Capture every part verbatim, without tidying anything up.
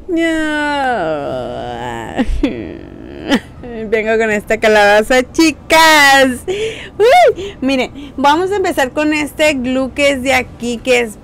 Vengo con esta calabaza, chicas. Uy, miren, vamos a empezar con este glue que es de aquí, que es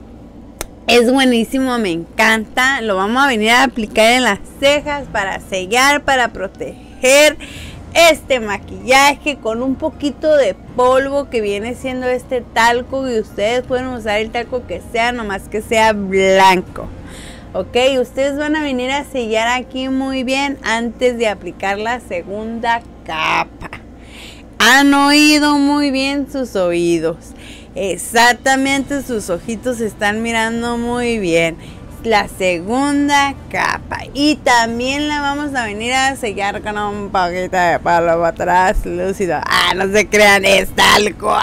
Es buenísimo, me encanta. Lo vamos a venir a aplicar en las cejas para sellar, para proteger este maquillaje con un poquito de polvo que viene siendo este talco. Y ustedes pueden usar el talco que sea, nomás que sea blanco. Ok, ustedes van a venir a sellar aquí muy bien antes de aplicar la segunda capa. Han oído muy bien sus oídos. Exactamente, sus ojitos están mirando muy bien. La segunda capa. Y también la vamos a venir a sellar con un poquito de polvo translúcido. Ah, no se crean, es talco.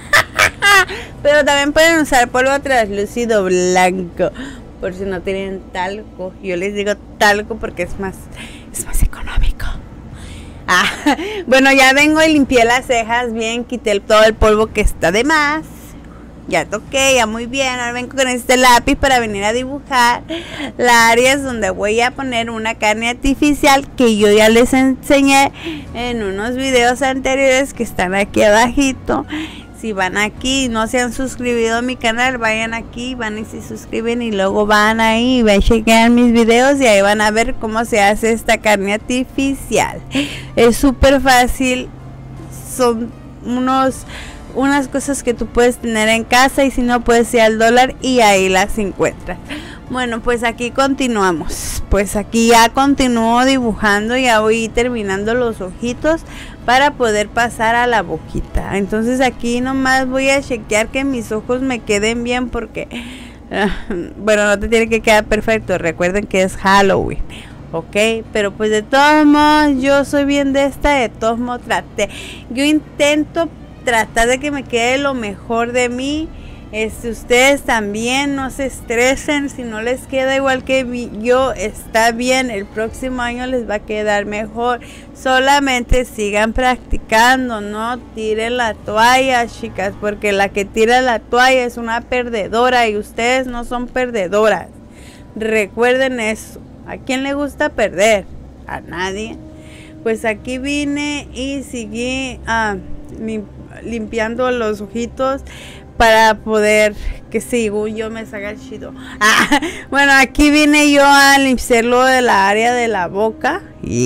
Pero también pueden usar polvo translúcido blanco, por si no tienen talco. Yo les digo talco porque es más, es más económico. Ah, bueno, ya vengo y limpié las cejas bien, quité todo el polvo que está de más. Ya toqué, ya muy bien. Ahora vengo con este lápiz para venir a dibujar las áreas donde voy a poner una carne artificial que yo ya les enseñé en unos videos anteriores que están aquí abajito. Si van aquí y no se han suscribido a mi canal, vayan aquí, van y se suscriben y luego van ahí y van a chequear mis videos y ahí van a ver cómo se hace esta carne artificial. Es súper fácil, son unos unas cosas que tú puedes tener en casa y si no puedes ir al dólar y ahí las encuentras. Bueno, pues aquí continuamos. Pues aquí ya continúo dibujando, ya voy terminando los ojitos para poder pasar a la boquita. Entonces aquí nomás voy a chequear que mis ojos me queden bien porque uh, bueno, no te tiene que quedar perfecto. Recuerden que es Halloween, ok, pero pues de todos modos yo soy bien de esta, de todos modos traté. Yo intento tratar de que me quede lo mejor de mí. Este, ustedes también no se estresen, si no les queda igual que mi, yo, está bien, el próximo año les va a quedar mejor. Solamente sigan practicando, no tiren la toalla, chicas, porque la que tira la toalla es una perdedora y ustedes no son perdedoras. Recuerden eso. ¿A quién le gusta perder? A nadie. Pues aquí vine y seguí uh, limpiando los ojitos para poder que según yo me salga chido. Ah, bueno, aquí vine yo a limpiarlo de la área de la boca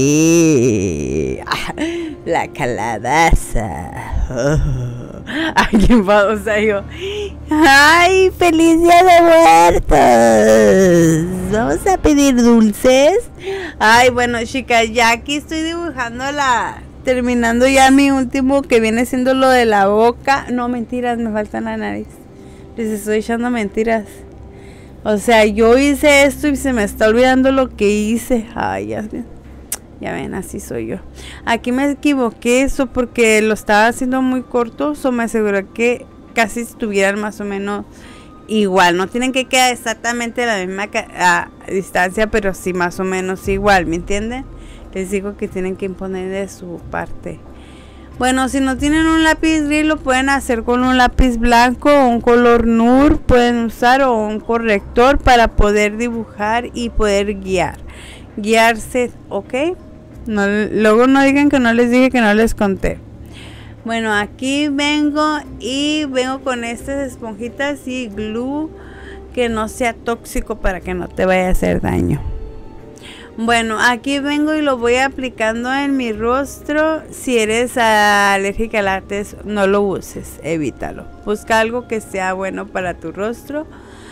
y ah, la calabaza. Oh. Aquí vamos a yo. Ay, feliz día de muertos. Vamos a pedir dulces. Ay, bueno, chicas, ya aquí estoy dibujando la terminando ya mi último, que viene siendo lo de la boca. No, mentiras, me falta la nariz. Les estoy echando mentiras. O sea, yo hice esto y se me está olvidando lo que hice. Ay, ya ven, ya ven, así soy yo. Aquí me equivoqué eso porque lo estaba haciendo muy corto. O me aseguré que casi estuvieran más o menos igual. No tienen que quedar exactamente a la misma a distancia, pero sí más o menos igual, ¿me entienden? Les digo que tienen que imponer de su parte. Bueno, si no tienen un lápiz gris, lo pueden hacer con un lápiz blanco o un color nude. Pueden usar o un corrector para poder dibujar y poder guiar. Guiarse, ¿ok? No, luego no digan que no les dije, que no les conté. Bueno, aquí vengo y vengo con estas esponjitas y glue que no sea tóxico para que no te vaya a hacer daño. Bueno, aquí vengo y lo voy aplicando en mi rostro. Si eres alérgica al látex, no lo uses, evítalo. Busca algo que sea bueno para tu rostro.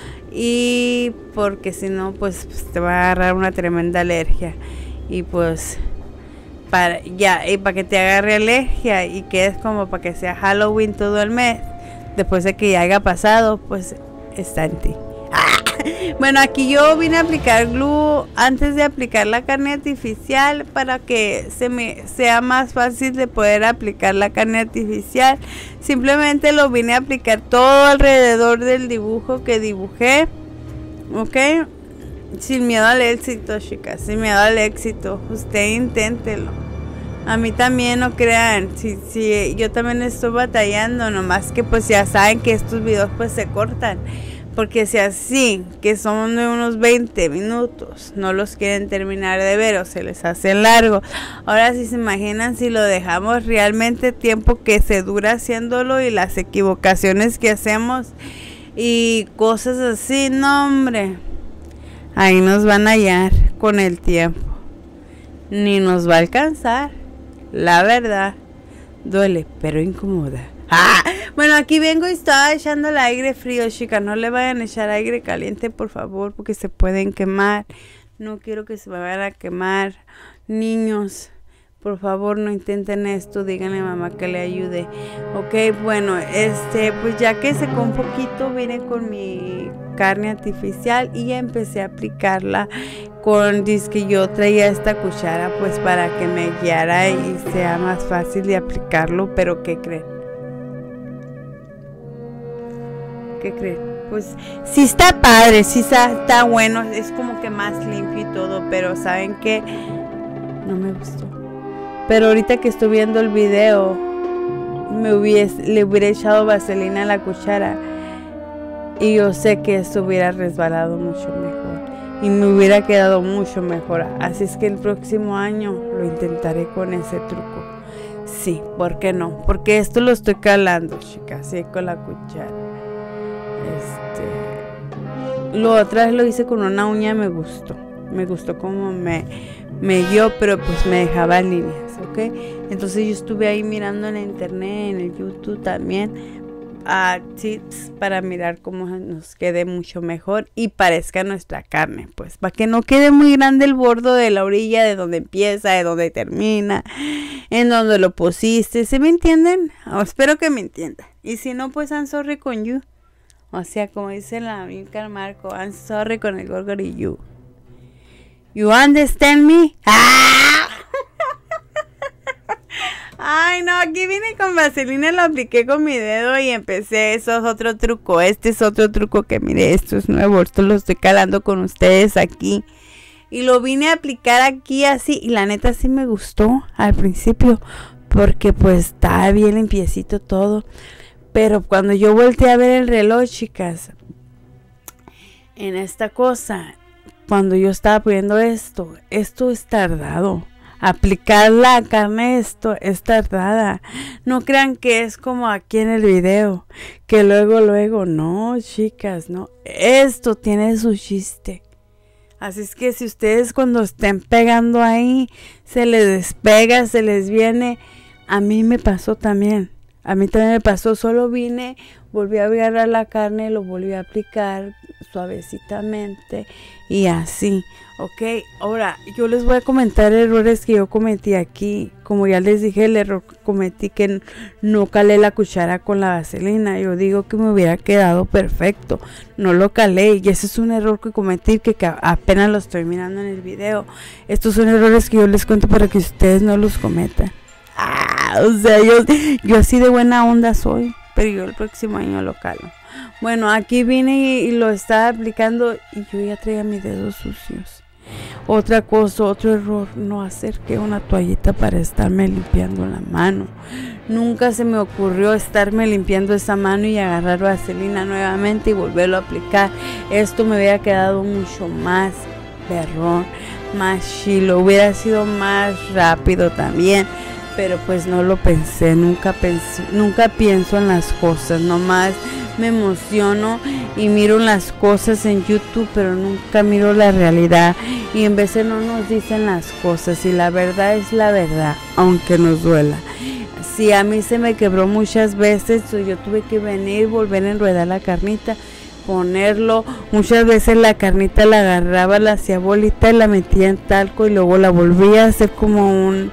Y porque si no, pues, pues te va a agarrar una tremenda alergia. Y pues, para, ya, y para que te agarre alergia y quedes como para que sea Halloween todo el mes, después de que ya haya pasado, pues está en ti. Bueno, aquí yo vine a aplicar glue antes de aplicar la carne artificial para que se me sea más fácil de poder aplicar la carne artificial. Simplemente lo vine a aplicar todo alrededor del dibujo que dibujé, ok, sin miedo al éxito, chicas, sin miedo al éxito. Usted inténtelo. A mí también, no crean, si, si yo también estoy batallando, nomás que pues ya saben que estos videos pues se cortan. Porque si así, que son de unos veinte minutos, no los quieren terminar de ver o se les hace largo. Ahora si se imaginan si lo dejamos realmente tiempo que se dura haciéndolo y las equivocaciones que hacemos y cosas así, no hombre, ahí nos van a hallar con el tiempo. Ni nos va a alcanzar, la verdad. Duele, pero incomoda. ¡Ah! Bueno, aquí vengo y estaba echando el aire frío, chicas. No le vayan a echar aire caliente, por favor, porque se pueden quemar. No quiero que se me vayan a quemar. Niños, por favor, no intenten esto. Díganle a mamá que le ayude. Ok, bueno, este, pues ya que secó un poquito, vine con mi carne artificial y ya empecé a aplicarla con, dice que yo traía esta cuchara pues para que me guiara y sea más fácil de aplicarlo, pero ¿qué creen? ¿Qué creen? Pues sí está padre, sí está, está bueno, es como que más limpio y todo, pero ¿saben qué? No me gustó. Pero ahorita que estoy viendo el video, me hubiese, le hubiera echado vaselina a la cuchara y yo sé que esto hubiera resbalado mucho mejor y me hubiera quedado mucho mejor. Así es que el próximo año lo intentaré con ese truco. Sí, ¿por qué no? Porque esto lo estoy calando, chicas, así con la cuchara. Este, lo otra vez lo hice con una uña, me gustó. Me gustó como me, me dio, pero pues me dejaba líneas, ¿ok? Entonces yo estuve ahí mirando en la internet, en el YouTube también, a tips para mirar cómo nos quede mucho mejor y parezca nuestra carne, pues para que no quede muy grande el borde de la orilla, de donde empieza, de donde termina, en donde lo pusiste. ¿Sí me entienden? Oh, espero que me entiendan. Y si no, pues I'm sorry con you. O sea, como dice la amiga Marco, I'm sorry con el Gorgor y you. You understand me? ¡Ah! Ay, no, aquí vine con vaselina, lo apliqué con mi dedo y empecé. Eso es otro truco. Este es otro truco que, mire, esto es nuevo. Esto lo estoy calando con ustedes aquí. Y lo vine a aplicar aquí así. Y la neta sí me gustó al principio. Porque pues está bien limpiecito todo. Pero cuando yo volteé a ver el reloj, chicas, en esta cosa, cuando yo estaba poniendo esto, esto es tardado. Aplicar la carne, esto es tardada. No crean que es como aquí en el video, que luego, luego, no, chicas, no. Esto tiene su chiste. Así es que si ustedes cuando estén pegando ahí, se les despega, se les viene. A mí me pasó también. A mí también me pasó, solo vine, volví a agarrar la carne, lo volví a aplicar suavecitamente y así, ok. Ahora, yo les voy a comentar errores que yo cometí aquí. Como ya les dije, el error que cometí que no calé la cuchara con la vaselina. Yo digo que me hubiera quedado perfecto, no lo calé y ese es un error que cometí que, que apenas lo estoy mirando en el video. Estos son errores que yo les cuento para que ustedes no los cometan. Ah, o sea, yo, yo así de buena onda soy, pero yo el próximo año lo calo. Bueno, aquí vine y, y lo estaba aplicando y yo ya traía mis dedos sucios. Otra cosa, otro error, no acerqué una toallita para estarme limpiando la mano. Nunca se me ocurrió estarme limpiando esa mano y agarrar vaselina nuevamente y volverlo a aplicar. Esto me hubiera quedado mucho más perrón, más chilo, hubiera sido más rápido también. Pero pues no lo pensé, nunca pensé, nunca pienso en las cosas, nomás me emociono y miro las cosas en YouTube, pero nunca miro la realidad y en veces no nos dicen las cosas y la verdad es la verdad, aunque nos duela. Si a mí se me quebró muchas veces, yo tuve que venir, volver a enredar la carnita, ponerlo, muchas veces la carnita la agarraba, la hacía bolita y la metía en talco y luego la volvía a hacer como un...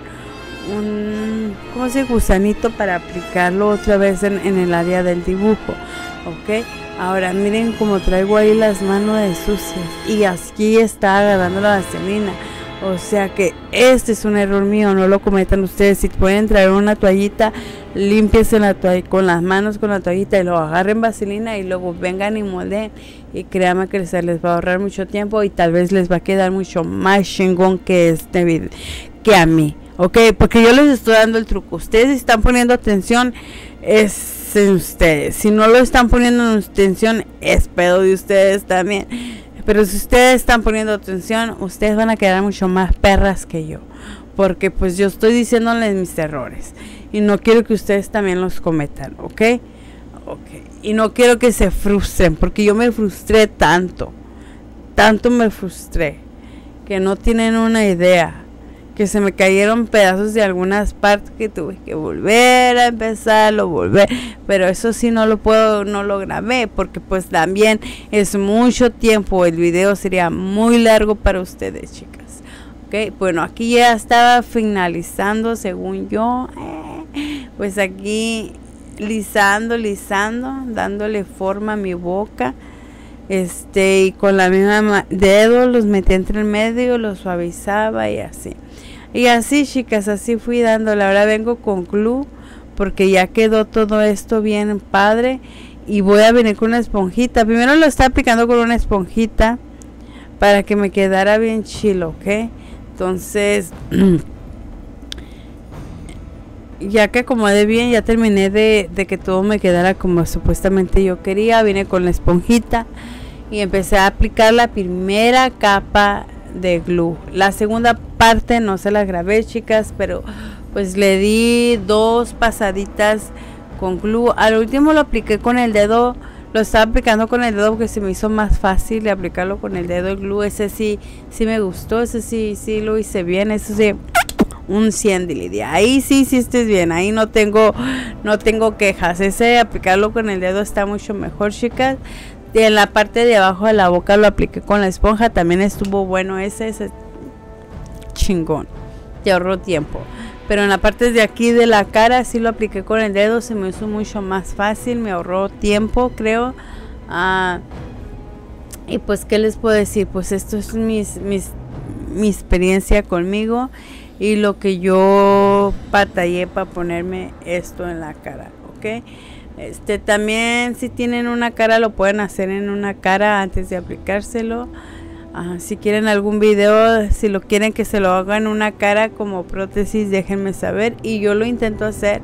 un ¿cómo se dice? Gusanito para aplicarlo otra vez en, en el área del dibujo, ok. Ahora miren cómo traigo ahí las manos de sucias y aquí está agarrando la vaselina, o sea que este es un error mío, no lo cometan ustedes. Si pueden traer una toallita, límpiense la toalla con las manos con la toallita y lo agarren vaselina y luego vengan y molden y créanme que se les va a ahorrar mucho tiempo y tal vez les va a quedar mucho más chingón que este video, que a mí. Ok, porque yo les estoy dando el truco. Ustedes están poniendo atención. Es, es en ustedes. Si no lo están poniendo en atención, es pedo de ustedes también. Pero si ustedes están poniendo atención, ustedes van a quedar mucho más perras que yo. Porque pues yo estoy diciéndoles mis errores. Y no quiero que ustedes también los cometan, ¿ok? Ok. Y no quiero que se frustren, porque yo me frustré tanto. Tanto me frustré. Que no tienen una idea. Que se me cayeron pedazos de algunas partes que tuve que volver a empezarlo, volver, pero eso sí no lo puedo, no lo grabé, porque pues también es mucho tiempo, el video sería muy largo para ustedes, chicas. Ok, bueno, aquí ya estaba finalizando según yo, eh, pues aquí lisando, lisando, dándole forma a mi boca. Este, y con la misma dedo los metí entre el medio, los suavizaba y así. Y así, chicas, así fui dándole. Ahora vengo con glue porque ya quedó todo esto bien padre. Y voy a venir con una esponjita. Primero lo está aplicando con una esponjita para que me quedara bien chilo, ¿ok? Entonces, ya que acomodé bien, ya terminé de, de que todo me quedara como supuestamente yo quería. Vine con la esponjita y empecé a aplicar la primera capa de glue. La segunda parte no se la grabé, chicas, pero pues le di dos pasaditas con glue. Al último lo apliqué con el dedo, lo estaba aplicando con el dedo porque se me hizo más fácil de aplicarlo con el dedo. El glue ese sí, sí me gustó, ese sí, sí lo hice bien, eso sí, un cien de Lidia. Ahí sí, sí estés bien, ahí no tengo, no tengo quejas. Ese aplicarlo con el dedo está mucho mejor, chicas. En la parte de abajo de la boca lo apliqué con la esponja, también estuvo bueno ese, ese chingón, te ahorró tiempo. Pero en la parte de aquí de la cara sí lo apliqué con el dedo, se me hizo mucho más fácil, me ahorró tiempo, creo. Ah, y pues qué les puedo decir, pues esto es mis, mis, mi experiencia conmigo y lo que yo batallé para ponerme esto en la cara, ¿ok? Este también si tienen una cara lo pueden hacer en una cara antes de aplicárselo. Uh, si quieren algún video, si lo quieren que se lo haga en una cara como prótesis, déjenme saber y yo lo intento hacer.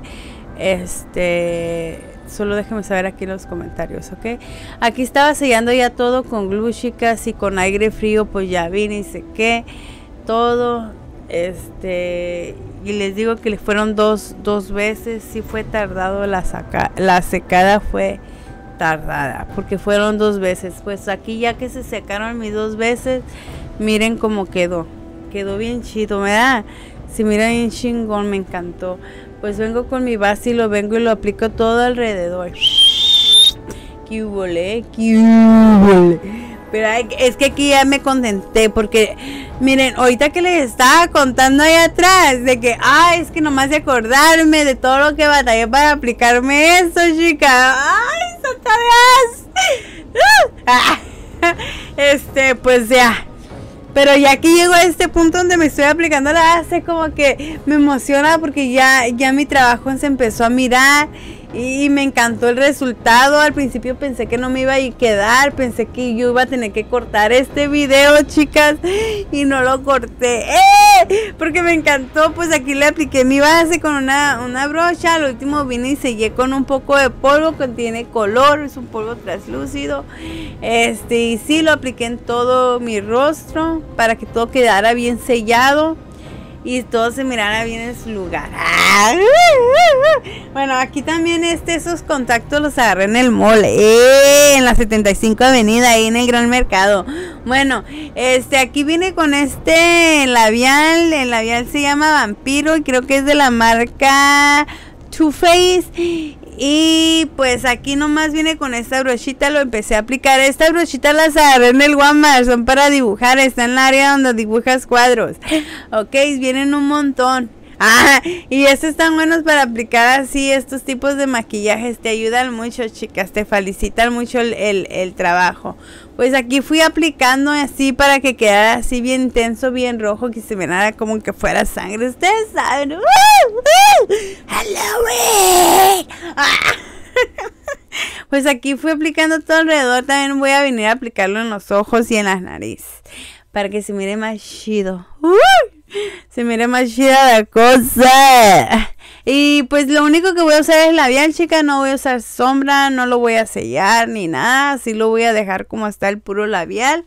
Este, solo déjenme saber aquí en los comentarios, ¿ok? Aquí estaba sellando ya todo con glue, chicas, y con aire frío pues ya vine y sequé todo. Este, y les digo que le fueron dos, dos veces, sí fue tardado la saca, la secada fue tardada, porque fueron dos veces. Pues aquí ya que se secaron mis dos veces, miren cómo quedó, quedó bien chido, ¿verdad? Si miren bien chingón, me encantó. Pues vengo con mi base y lo vengo y lo aplico todo alrededor. ¡Qué hubole! ¡Qué hubole! Pero es que aquí ya me contenté porque, miren, ahorita que les estaba contando ahí atrás de que, ay, es que nomás de acordarme de todo lo que batallé para aplicarme esto, chica. Ay, santa Dios. Este, pues ya. Pero ya aquí llego a este punto donde me estoy aplicando la base, como que me emociona porque ya, ya mi trabajo se empezó a mirar. Y me encantó el resultado. Al principio pensé que no me iba a quedar, pensé que yo iba a tener que cortar este video, chicas, y no lo corté, ¡eh! Porque me encantó. Pues aquí le apliqué mi base con una, una brocha. Al último vine y sellé con un poco de polvo que tiene color, es un polvo translúcido. Este, y sí, lo apliqué en todo mi rostro para que todo quedara bien sellado y todo se mirara bien en su lugar. Bueno, aquí también este, esos contactos los agarré en el mall, eh, en la setenta y cinco avenida, ahí en el Gran Mercado. Bueno, este, aquí viene con este labial, el labial se llama Vampiro y creo que es de la marca Too Faced. Y pues aquí nomás viene con esta brochita, lo empecé a aplicar. Esta brochita las agarré en el Walmart, son para dibujar, está en el área donde dibujas cuadros. Ok, vienen un montón. Ah, y estos están buenos para aplicar así estos tipos de maquillajes, te ayudan mucho, chicas, te facilitan mucho el, el, el trabajo. Pues aquí fui aplicando así para que quedara así bien intenso, bien rojo, que se mirara como que fuera sangre. Ustedes saben. ¡Uh! ¡Uh! ¡Halloween! ¡Ah! Pues aquí fui aplicando todo alrededor. También voy a venir a aplicarlo en los ojos y en las narices para que se mire más chido. ¡Uh! Se mire más chida la cosa. Y pues lo único que voy a usar es labial, chicas. No voy a usar sombra, no lo voy a sellar ni nada. Así lo voy a dejar como está el puro labial.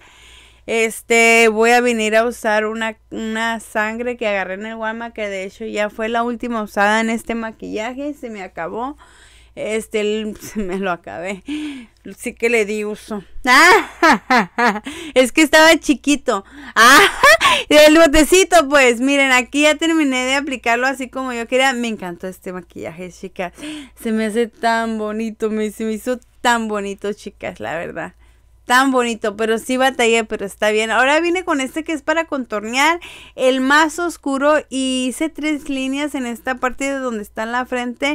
Este, voy a venir a usar una, una sangre que agarré en el Walmart, que de hecho ya fue la última usada en este maquillaje. Se me acabó. Este, se me lo acabé. Sí que le di uso. ¡Ah! Es que estaba chiquito. ¡Ah! El botecito, pues, miren, aquí ya terminé de aplicarlo así como yo quería. Me encantó este maquillaje, chicas. Se me hace tan bonito. Me, se me hizo tan bonito, chicas, la verdad. Tan bonito, pero sí batallé, pero está bien. Ahora vine con este que es para contornear, el más oscuro, y hice tres líneas en esta parte de donde está en la frente,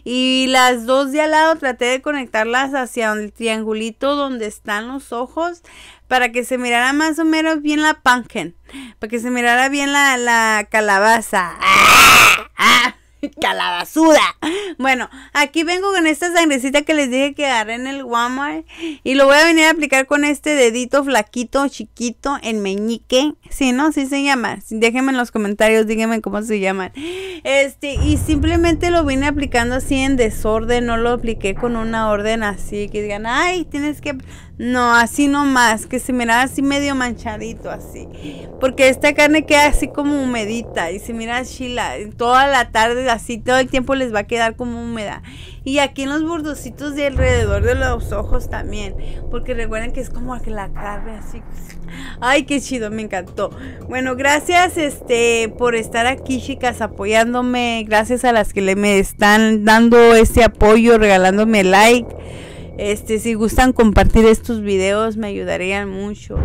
y las dos de al lado traté de conectarlas hacia el triangulito donde están los ojos, para que se mirara más o menos bien la pumpkin, para que se mirara bien la, la calabaza. ¡Ah! ¡Ah! Calabazuda. Bueno, aquí vengo con esta sangrecita que les dije que agarré en el Walmart, y lo voy a venir a aplicar con este dedito flaquito, chiquito, el meñique. Sí, ¿no? Sí se llama. Déjenme en los comentarios, díganme cómo se llaman. Este, y simplemente lo vine aplicando así en desorden, no lo apliqué con una orden así, que digan, ay, tienes que... No, así nomás, que se mira así medio manchadito así, porque esta carne queda así como humedita, y se mira chila, toda la tarde así, todo el tiempo les va a quedar como húmeda. Y aquí en los bordocitos de alrededor de los ojos también, porque recuerden que es como que la carne así. Ay, qué chido, me encantó. Bueno, gracias este por estar aquí, chicas, apoyándome. Gracias a las que le me están dando ese apoyo, regalándome like. Este, si gustan compartir estos videos, me ayudarían mucho.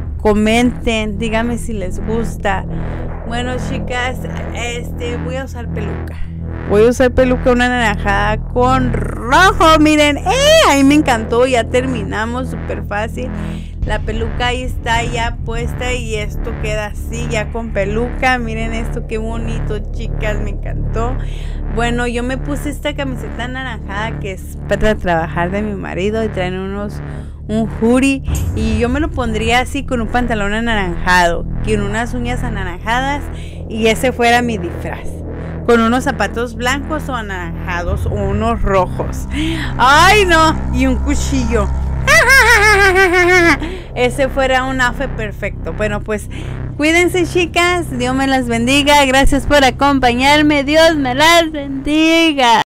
Comenten, díganme si les gusta. Bueno, chicas, este, voy a usar peluca. Voy a usar peluca, una naranjada con rojo. Miren, ¡eh! Ahí me encantó. Ya terminamos, súper fácil. La peluca ahí está ya puesta, y esto queda así ya con peluca. Miren esto, qué bonito, chicas, me encantó. Bueno, yo me puse esta camiseta anaranjada que es para trabajar de mi marido, y traen unos un hoodie, y yo me lo pondría así con un pantalón anaranjado, con unas uñas anaranjadas, y ese fuera mi disfraz, con unos zapatos blancos o anaranjados o unos rojos. Ay, no, y un cuchillo. Ese fuera un outfit perfecto. Bueno, pues cuídense, chicas. Dios me las bendiga. Gracias por acompañarme. Dios me las bendiga.